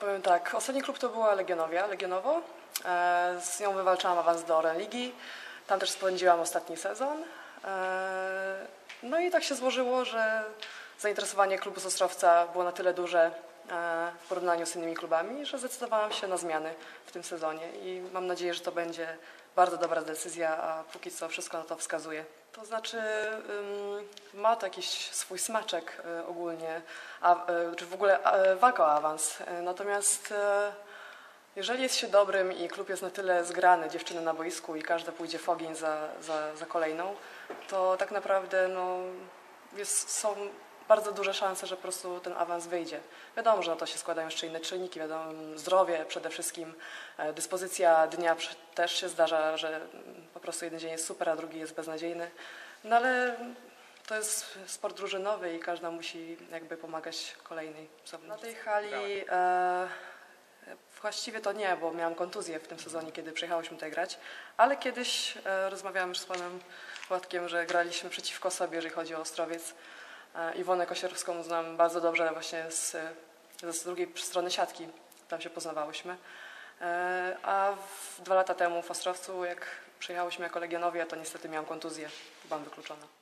Powiem tak, ostatni klub to była Legionowo. Z nią wywalczałam awans do Ligi. Tam też spędziłam ostatni sezon. No i tak się złożyło, że zainteresowanie klubu z Ostrowca było na tyle duże w porównaniu z innymi klubami, że zdecydowałam się na zmiany w tym sezonie i mam nadzieję, że to będzie bardzo dobra decyzja, a póki co wszystko na to wskazuje. To znaczy ma to jakiś swój smaczek ogólnie, czy w ogóle walka o awans. Natomiast jeżeli jest się dobrym i klub jest na tyle zgrany, dziewczyny na boisku i każda pójdzie w ogień za kolejną, to tak naprawdę są bardzo duże szanse, że po prostu ten awans wyjdzie. Wiadomo, że na to się składają jeszcze inne czynniki, wiadomo, zdrowie przede wszystkim, dyspozycja dnia też się zdarza, że po prostu jeden dzień jest super, a drugi jest beznadziejny. No ale to jest sport drużynowy i każda musi jakby pomagać kolejnej zawodniczce. Na tej hali właściwie to nie, bo miałam kontuzję w tym sezonie, kiedy przyjechałyśmy tutaj grać, ale kiedyś rozmawiałam już z panem Władkiem, że graliśmy przeciwko sobie, jeżeli chodzi o Ostrowiec. Iwonę Kosierowską znam bardzo dobrze właśnie z drugiej strony siatki, tam się poznawałyśmy. A 2 lata temu w Ostrowcu, jak przyjechałyśmy jako Legionowie, to niestety miałam kontuzję, byłam wykluczona.